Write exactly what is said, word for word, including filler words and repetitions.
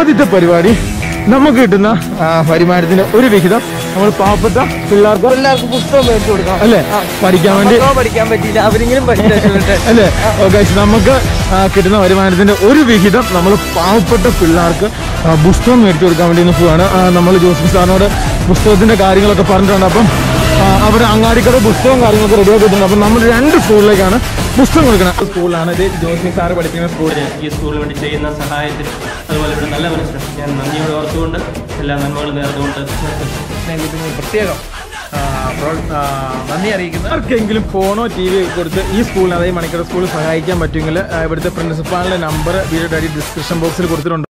ആദ്യത്തെ പരിപാടി നമുക്ക് കിട്ടുന്ന വരുമാനത്തിന്റെ ഒരു വിഹിതം നമ്മൾ പാവപ്പെട്ട പിള്ളേർക്ക് പിള്ളേർക്ക് പുസ്തകം മേടിച്ചു കൊടുക്കാം അല്ലേ, പഠിക്കാൻ വേണ്ടി. പഠിക്കാൻ പറ്റില്ല, അവരെങ്കിലും അല്ലേ? ഓക്കെ, നമുക്ക് കിട്ടുന്ന വരുമാനത്തിന്റെ ഒരു വിഹിതം നമ്മൾ പാവപ്പെട്ട പിള്ളേർക്ക് പുസ്തകം മേടിച്ചു കൊടുക്കാൻ വേണ്ടി പോവാണ്. നമ്മൾ ജോസഫ് സാറിനോട് പുസ്തകത്തിന്റെ കാര്യങ്ങളൊക്കെ പറഞ്ഞിട്ടുണ്ട്. അപ്പം അവിടെ അങ്ങാടിക്കട പുസ്തകവും കാര്യങ്ങളൊക്കെ റെഡി ആക്കിയിട്ടുണ്ട്. അപ്പം നമ്മൾ രണ്ട് സ്കൂളിലേക്കാണ് പുസ്തകം കൊടുക്കണം. സ്കൂളിലാണ് ഇത് ജോസഫ് സാറ് പഠിക്കുന്ന സ്കൂളിൽ. ഈ സ്കൂളിന് വേണ്ടി ചെയ്യുന്ന സഹായത്തിൽ അതുപോലെ ഇവിടെ നല്ല മനസ്സിലും ഞാൻ നന്ദിയോട് ഓർത്തുകൊണ്ട് എല്ലാ നന്മകളും നേർന്നുകൊണ്ട് പ്രത്യേകം നന്ദി അറിയിക്കുന്നത്. ആർക്കെങ്കിലും ഫോണോ ടി വി കൊടുത്ത് ഈ സ്കൂളിന്, അതായത് മണിക്കട സ്കൂളിൽ സഹായിക്കാൻ പറ്റുമെങ്കിൽ ഇവിടുത്തെ പ്രിൻസിപ്പാളിന്റെ നമ്പർ വീഡിയോ ഡിസ്ക്രിപ്ഷൻ ബോക്സിൽ കൊടുത്തിട്ടുണ്ട്.